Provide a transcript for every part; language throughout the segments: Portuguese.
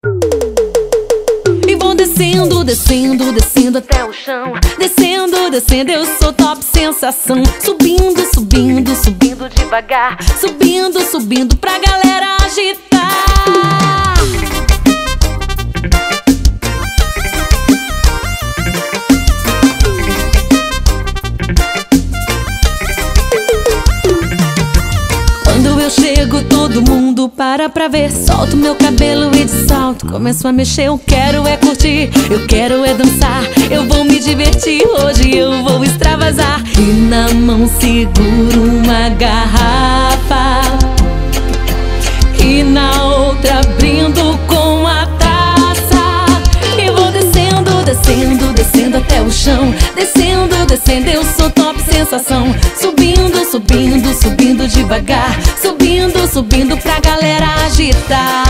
E vou descendo, descendo, descendo até o chão. Descendo, descendo, eu sou top sensação. Subindo, subindo, subindo devagar. Subindo, subindo pra galera agitar. Quando eu chego, todo mundo para pra ver. Solto meu cabelo e de salto começo a mexer. Eu quero é curtir, eu quero é dançar. Eu vou me divertir, hoje eu vou extravasar. E na mão seguro uma garrafa, e na outra brindo com a taça. E vou descendo, descendo, descendo até o chão. Descendo, descendo, eu sou top sensação. Subindo, subindo, subindo devagar. Subindo, subindo pra galera agitar.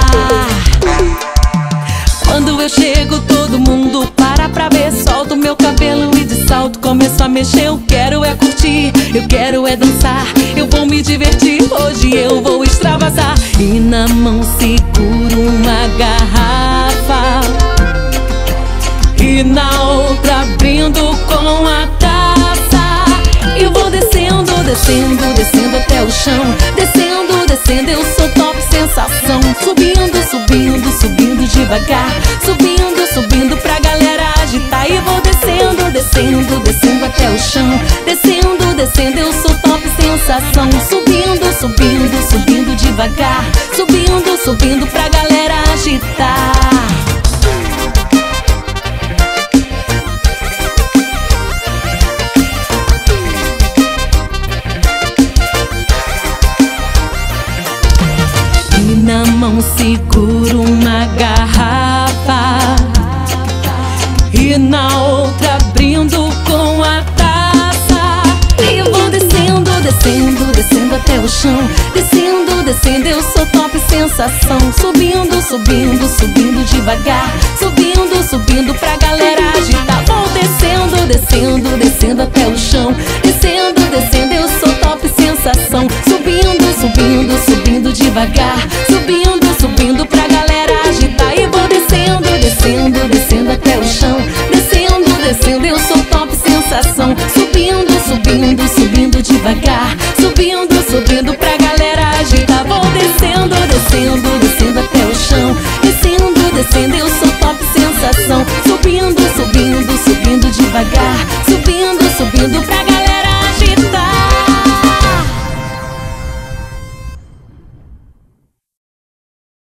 Quando eu chego, todo mundo para pra ver. Solto meu cabelo e de salto começo a mexer. Eu quero é curtir, eu quero é dançar. Eu vou me divertir, hoje eu vou extravasar. E na mão seguro uma garrafa, e na outra brindo com a taça. E vou descendo, descendo, descendo até o chão. Descendo, descendo, eu sou top sensação. Subindo, subindo, subindo devagar. Subindo, subindo pra galera agitar. E vou descendo, descendo, descendo até o chão. Descendo, descendo, eu sou top sensação. Subindo, subindo, subindo devagar. Subindo, subindo pra galera agitar. Na mão seguro uma garrafa, e na outra brindo com a taça. E eu vou descendo, descendo, descendo até o chão. Descendo, descendo, eu sou top sensação. Subindo, subindo, subindo devagar. Subindo, subindo pra galera agitar. Vou descendo, descendo, descendo até o chão. Descendo, descendo, eu sou top sensação. Subindo, subindo, subindo devagar. Subindo, subindo pra galera agitar. E vou descendo, descendo, descendo até o chão. Descendo, descendo, eu sou top sensação. Subindo, subindo, subindo devagar. Subindo, subindo pra galera agitar. Vou descendo, descendo,